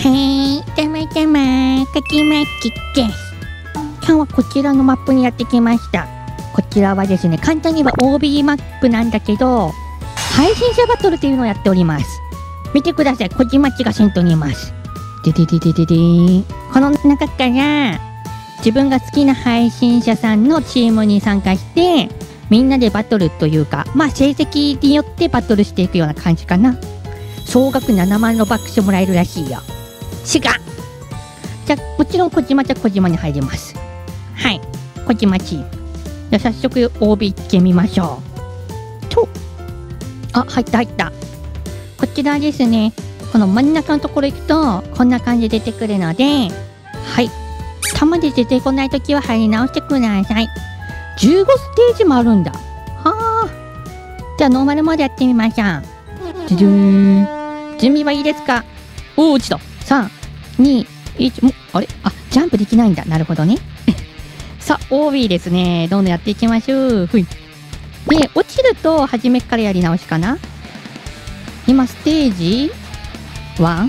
たまたまかきまきです。今日はこちらのマップにやってきました。こちらはですね、簡単には OB マップなんだけど、配信者バトルっていうのをやっております。見てください、こじまちが先頭にいます。ででででででー。この中から自分が好きな配信者さんのチームに参加して、みんなでバトルというか、まあ成績によってバトルしていくような感じかな。総額7万のバックスもらえるらしいよ。違う。じゃあ、もちろん小島じゃ小島に入ります。はい。小島チーム。じゃあ、早速 OB 行ってみましょう。と。あ、入った。こちらですね。この真ん中のところ行くと、こんな感じで出てくるので、はい。弾で出てこないときは入り直してください。15ステージもあるんだ。はあ。じゃあ、ノーマルモードやってみましょう。じゅじゅーん。準備はいいですか？おー、落ちた。3、2、1、あれ？ジャンプできないんだ。なるほどね。さあ、OB ですね。どんどんやっていきましょう。ふい。で、落ちると、初めからやり直しかな？今、ステージ 1？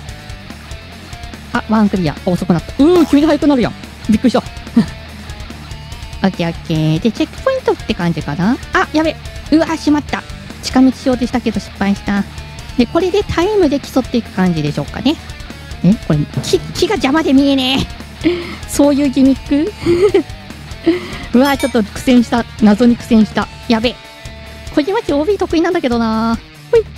1クリア。遅くなった。急に速くなるやん。びっくりした。オッケーオッケー。で、チェックポイントって感じかな？やべ。しまった。近道しようとしたけど失敗した。で、これでタイムで競っていく感じでしょうかね。これ、木が邪魔で見えねえ。そういうギミックちょっと苦戦した。謎に苦戦した。やべ。小島町 OB 得意なんだけどな。ほい。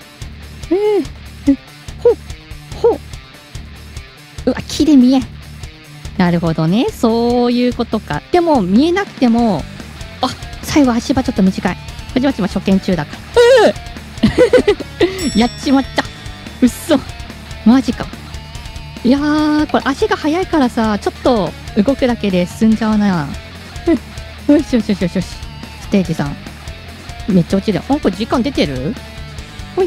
ほう。木で見えん。なるほどね。そういうことか。でも、見えなくても、最後足場ちょっと短い。小島町は初見中だから。やっちまった。うっそ。マジか。いやー、これ足が速いからさ、ちょっと動くだけで進んじゃうな。よし。ステージ3。めっちゃ落ちる。これ時間出てる？ほい。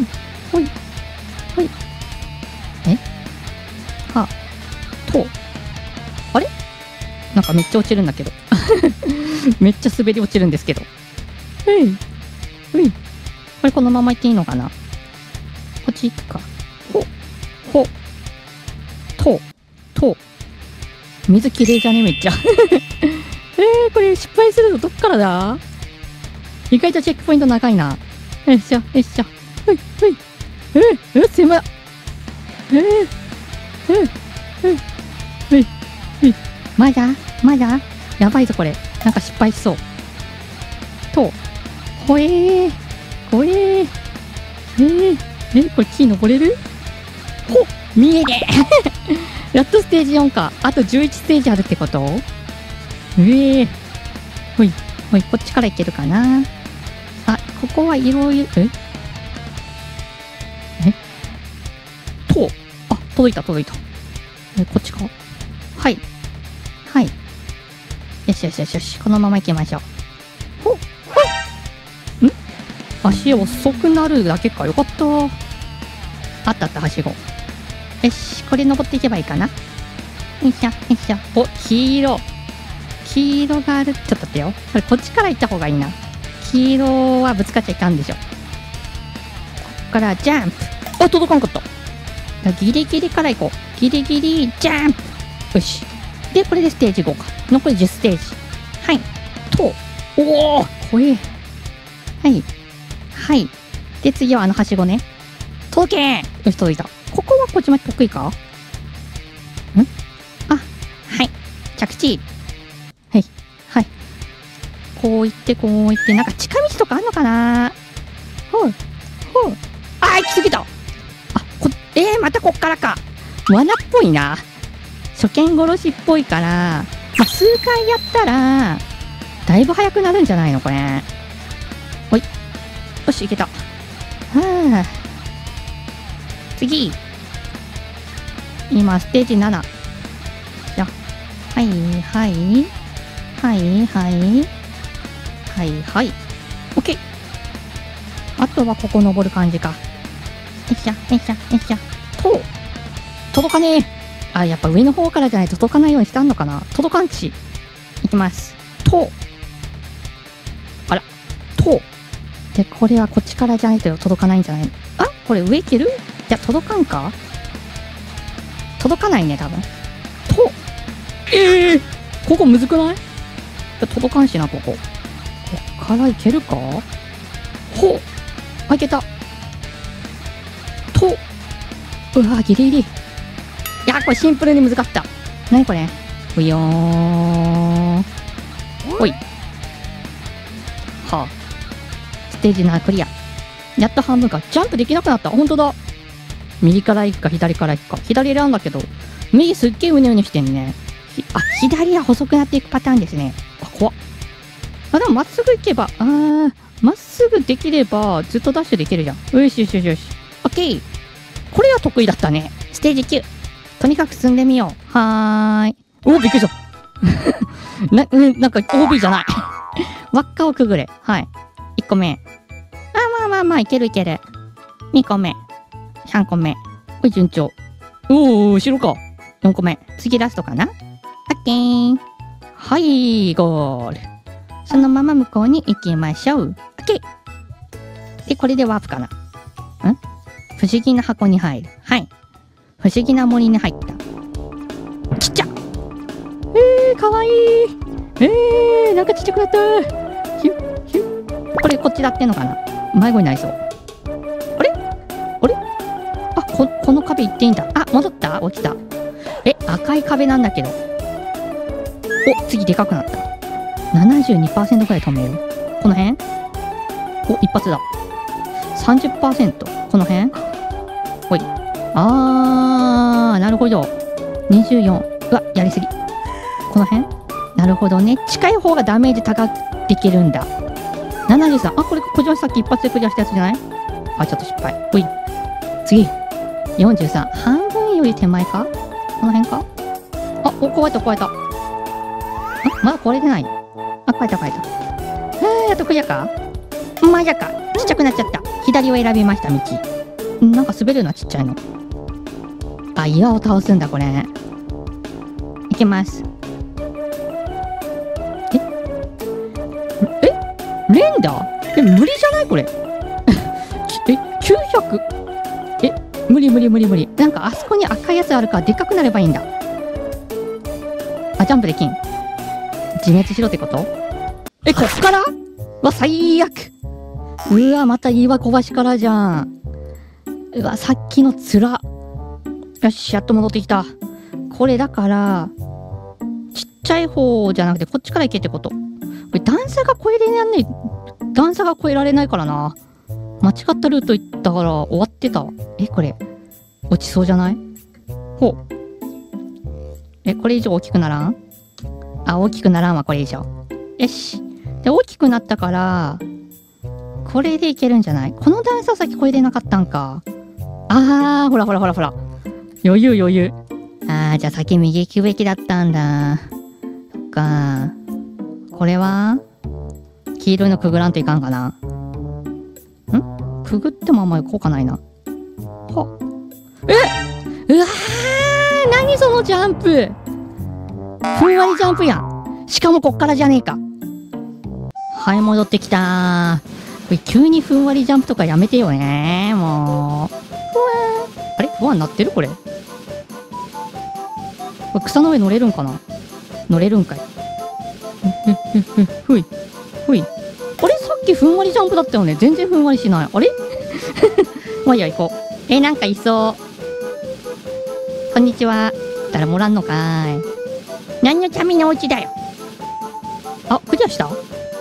あれ？なんかめっちゃ落ちるんだけど。めっちゃ滑り落ちるんですけど。これこのまま行っていいのかな？こっち行くか。水きれいじゃねめっちゃ。これ失敗するとどっからだ？意外とチェックポイント長いな。よいしょ。狭っ。まだやばいぞこれ。なんか失敗しそう。怖え。これ木登れる？見えねえ。やっとステージ4か。あと11ステージあるってこと？ほい、こっちから行けるかな。ここはいろいろ、届いた。こっちか。はい。よし。このまま行きましょう。足遅くなるだけか。よかった。あった、はしご。よし、これ登っていけばいいかな。よいしょ。黄色がある。ちょっと待ってよ。これこっちから行った方がいいな。黄色はぶつかっちゃいかんでしょ。こっからジャンプ。届かんかった。ギリギリから行こう。ギリギリジャンプ。よし。で、これでステージ5か。残り10ステージ。はい。怖え。はい。で、次ははしごね。届けー。よし、届いた。ここはこっちまで得意か？はい。着地。はい。こう行って、なんか近道とかあんのかな？行き過ぎた。またこっからか。罠っぽいな。初見殺しっぽいから、数回やったら、だいぶ速くなるんじゃないのこれ。ほい。よし、いけた。次。今、ステージ7。じゃあ、はい。オッケー。あとはここ登る感じか。よいしょ。届かねえ。やっぱ上の方からじゃないと届かないようにしてあんのかな。届かんち。いきます。で、これはこっちからじゃないと届かないんじゃないの？これ上行ける？届かんか？ 届かないね、多分。ここむずくない？届かんしな、ここ。こっからいけるか？いけた。うわ、ギリギリ。いや、これシンプルに難かった。なにこれ？うよーん。ほい。はあ。ステージ7クリア。やっと半分か。ジャンプできなくなった。ほんとだ。右から行くか、左から行くか。左選んだけど、右すっげえうねうねしてんね。左は細くなっていくパターンですね。怖っ。でもまっすぐ行けば、まっすぐできれば、ずっとダッシュできるじゃん。よし。オッケー。これは得意だったね。ステージ9。とにかく進んでみよう。はーい。びっくりした。なんか OB じゃない。輪っかをくぐれ。はい。1個目。まあ、いける。2個目。3個目。これ順調。後ろか。4個目。次ラストかな？オッケー。はい、ゴール。そのまま向こうに行きましょう。オッケー。で、これでワープかな。不思議な箱に入る。はい。不思議な森に入った。ちっちゃ！かわいい。なんかちっちゃくなった。これ、こっちだってんのかな？迷子になりそう。あれこの壁行っていいんだ。戻った？落ちた。赤い壁なんだけど。次でかくなった。72% くらい止めよう。この辺？一発だ。30%。この辺？ほい。なるほど。24。うわ、やりすぎ。この辺？なるほどね。近い方がダメージ高くできるんだ。73。これ、こじさっき一発でクリアしたやつじゃない？ちょっと失敗。ほい。次。43。半分より手前か？この辺か？壊れた。まだ壊れてない。壊れた。やっとクリアか？まじゃか。ちっちゃくなっちゃった。左を選びました、道。なんか滑るな、ちっちゃいの。岩を倒すんだ、これ。いきます。連打？無理じゃないこれ。900？無理。なんかあそこに赤いやつあるからでかくなればいいんだ。ジャンプできん。自滅しろってこと？こっから？最悪。また岩小橋からじゃん。さっきのつら。よし、やっと戻ってきた。これだから、ちっちゃい方じゃなくてこっちから行けってこと。これ段差が越えられないからな。間違ったルート行ったから終わってたわ。これ、落ちそうじゃない？これ以上大きくならん？大きくならんわ、これ以上。よし。で、大きくなったから、これでいけるんじゃない？この段差先越えれなかったんか。ほら。余裕。じゃあ先右行くべきだったんだ。そっか。これは黄色いのくぐらんといかんかな。くぐってもあんまり効果ないな。何そのジャンプ！ふんわりジャンプやん。しかもこっからじゃねえか。はい、戻ってきたー。これ急にふんわりジャンプとかやめてよねー。もう。ふわんなってるこれ。草の上乗れるんかな？乗れるんかい。ふい。さっきふんわりジャンプだったよね。全然ふんわりしない。あれ？まあいいや、行こう。なんかいそう。こんにちは。誰もおらんのかーい。何のためのお家だよ。クリアした？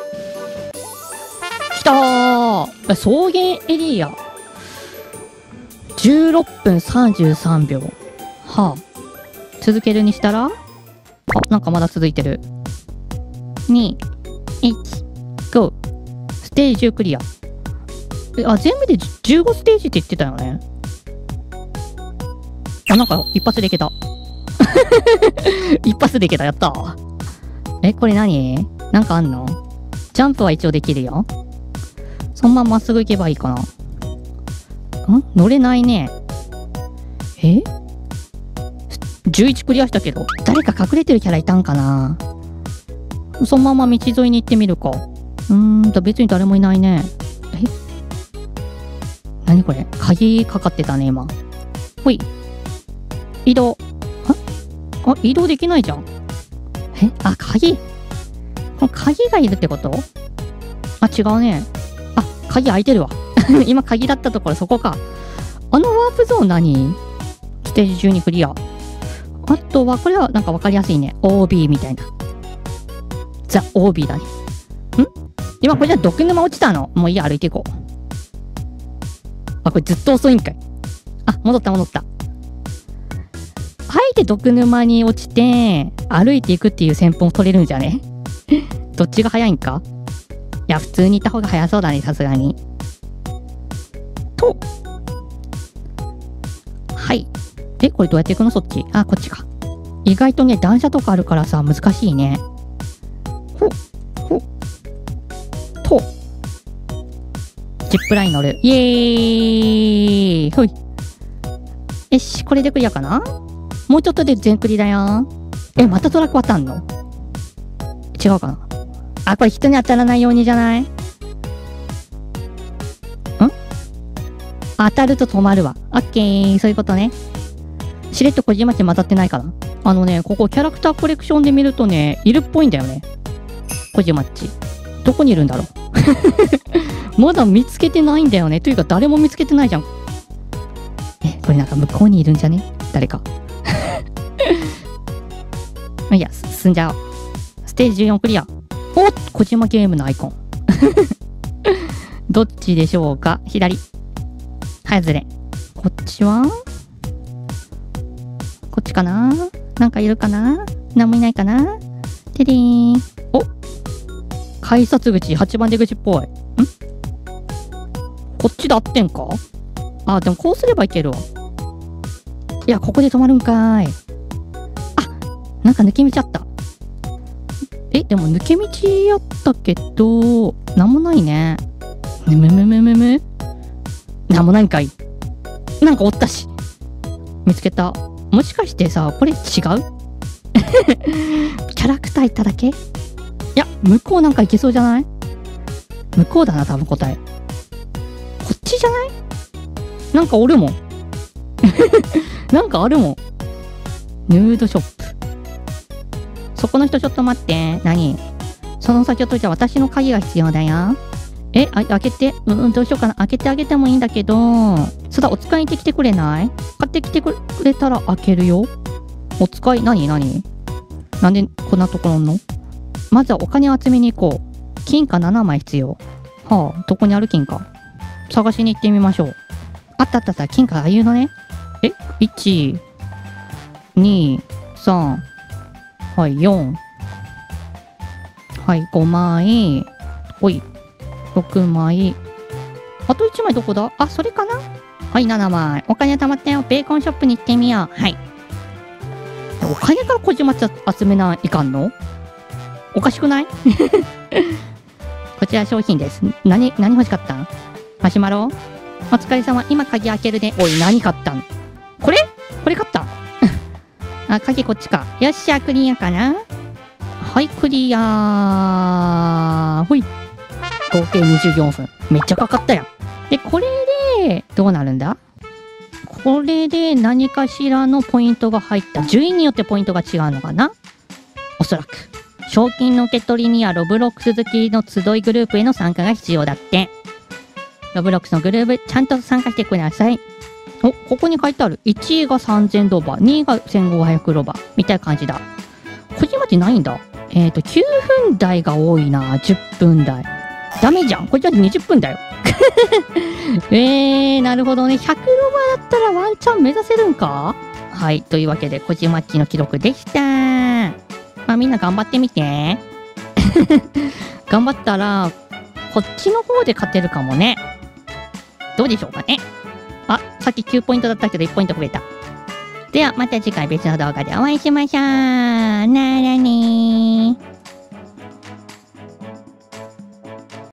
来たー。草原エリア。16分33秒。続けるにしたら？なんかまだ続いてる。2、1、GO。ステージ10クリア。全部で15ステージって言ってたよね。なんか一発でいけた。一発でいけた、やったー。これ何？なんかあんの？ジャンプは一応できるよ。そのまままっすぐ行けばいいかな。乗れないね。11クリアしたけど、誰か隠れてるキャラいたんかな。そのまま道沿いに行ってみるか。別に誰もいないね。何これ？鍵かかってたね、今。ほい。移動。 あ、移動できないじゃん。あ、鍵。鍵がいるってこと？あ、違うね。あ、鍵開いてるわ。今鍵だったところそこか。あのワープゾーン何？ステージ12クリア。あとは、これはなんかわかりやすいね。OB みたいな。ザ・ OB だね。今これじゃ毒沼落ちたの？もういいや、歩いていこう。あ、これずっと遅いんかい。あ、戻った。あえて毒沼に落ちて、歩いていくっていう戦法取れるんじゃね？どっちが早いんか？いや、普通に行った方が早そうだね、さすがに。と。はい。これどうやって行くの？そっち。あ、こっちか。意外とね、段差とかあるからさ、難しいね。と。ジップライン乗る。イエーイ。ほい。よし、これでクリアかな？もうちょっとで全クリだよ。またトラック渡んの？違うかな？あ、これ人に当たらないようにじゃない？当たると止まるわ。オッケー、そういうことね。しれっと小島町混ざってないかな？ここキャラクターコレクションで見るとね、いるっぽいんだよね。小島町。どこにいるんだろうまだ見つけてないんだよね。というか誰も見つけてないじゃん。これなんか向こうにいるんじゃね？誰か。いや、進んじゃおう。ステージ14クリア。おっ！小島ゲームのアイコン。どっちでしょうか？左。はい、ずれ。こっちは？こっちかな？なんかいるかな？なんもいないかな？てれーん。お！改札口、8番出口っぽい。こっちで合ってんか？あ、でもこうすればいけるわ。いや、ここで止まるんかーい。あ、なんか抜け道あった。でも抜け道やったけど、なんもないね。なんもないんかい。なんかおったし。見つけた。もしかしてさ、これ違う？キャラクターいっただけ？いや、向こうなんかいけそうじゃない？向こうだな、多分答え。こっちじゃない？なんかおるもん。なんかあるもん。ヌードショップ。そこの人ちょっと待って。何？その先をといて私の鍵が必要だよ。開けて。どうしようかな。開けてあげてもいいんだけど。そうだ、お使いに行ってきてくれない？買ってきてくれたら開けるよ。お使い、何？なんでこんなところの？まずはお金を集めに行こう。金貨7枚必要。はあ、どこにある金貨？探しに行ってみましょう。あった。金貨ああいうのね。1、2、3、はい、4。はい、5枚。ほい。6枚。あと1枚どこだ？あ、それかな？はい、7枚。お金貯まったよ。ベーコンショップに行ってみよう。はい。お金から小島集めないかんの？おかしくない？こちら商品です。何欲しかったん？マシュマロ？お疲れ様。今鍵開けるで。おい、何買ったん？これ買ったあ、鍵こっちか。よっしゃ、クリアかな？はい、クリア。ほい。合計24分。めっちゃかかったやん。で、これで、どうなるんだ？これで何かしらのポイントが入った。順位によってポイントが違うのかな？おそらく。賞金の受け取りにはロブロックス好きの集いグループへの参加が必要だって。ロブロックスのグループ、ちゃんと参加してください。お、ここに書いてある。1位が3000ロバ、2位が1500ロバ。みたいな感じだ。小島ってないんだ。9分台が多いな。10分台。ダメじゃん。こっちは20分だよ。なるほどね。100ロバだったらワンチャン目指せるんか？はい。というわけで、小島っちの記録でした。まあみんな頑張ってみて。頑張ったら、こっちの方で勝てるかもね。どうでしょうかね。あ、さっき9ポイントだったけど1ポイント増えた。ではまた次回別の動画でお会いしましょう。ならねー。